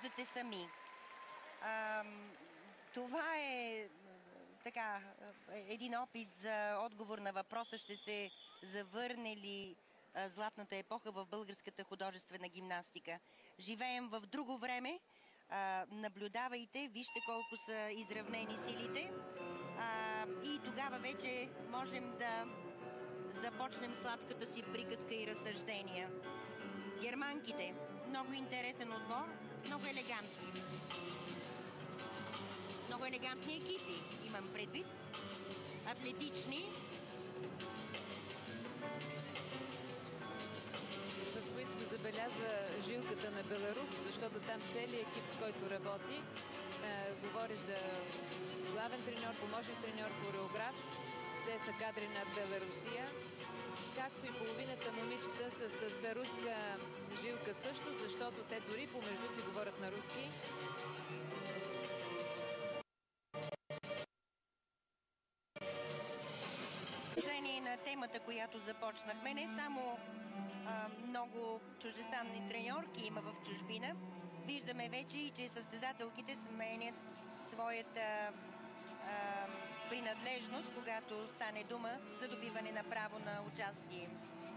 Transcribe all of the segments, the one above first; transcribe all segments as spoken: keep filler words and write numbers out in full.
виждате сами. А, това е така, един опит за отговор на въпроса: ще се завърне ли златната епоха в българската художествена гимнастика. Живеем в друго време. А, наблюдавайте, вижте колко са изравнени силите. А, и тогава вече можем да започнем сладката си приказка и разсъждения. Германките. Много интересен отбор, много елегантни. Много елегантни екипи, имам предвид. Атлетични. В които се забелязва жилката на Беларус, защото там целият екип, с който работи, е, говори за главен треньор, помощник треньор, хореограф. Все са кадри на Беларусия. Както и половината момичета са с, с руска жилка също, защото те дори помежду си говорят на руски. На темата, която започнахме, не само а, много чуждестранни треньорки има в чужбина. Виждаме вече и че състезателките сменят своята а, принадлежност, когато стане дума за добиване на право на участие.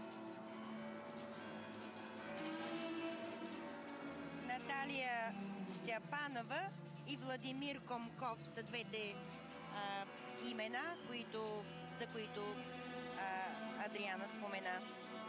Наталия Стяпанова и Владимир Комков са двете а, имена, които, за които а, Адриана спомена.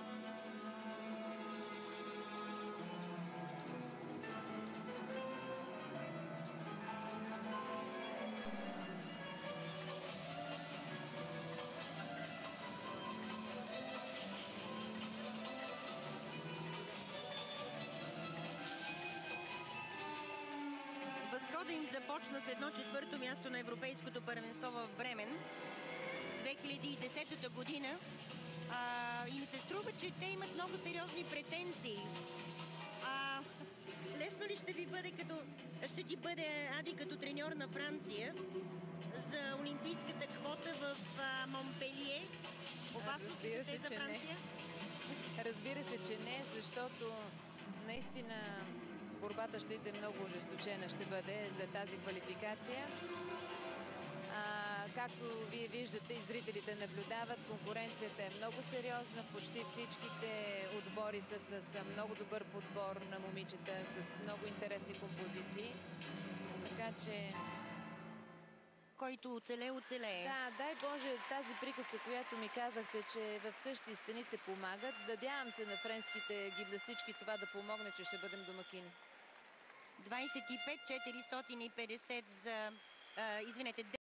Възхода им започна с едно четвърто място на Европейското първенство в Бремен две хиляди и десета година. А, и ми се струва, че те имат много сериозни претенции. А, лесно ли ще ви бъде като, ще ти бъде, Ади, като треньор на Франция за олимпийската квота в а, Монпелие? Опасно ли са те за Франция? Не. Разбира се, че не, защото наистина борбата ще иде много ожесточена, ще бъде за тази квалификация. А, както вие виждате и зрителите наблюдават, конкуренцията е много сериозна. Почти всичките отбори са с много добър подбор на момичета, с много интересни композиции. Така че... Който оцеле, оцелее. Да, дай Боже, тази приказка, която ми казахте, че вкъщи стените помагат. Надявам се на френските гимнастички това да помогне, че ще бъдем домакини. двадесет и пет четиристотин и петдесет за... А, извинете,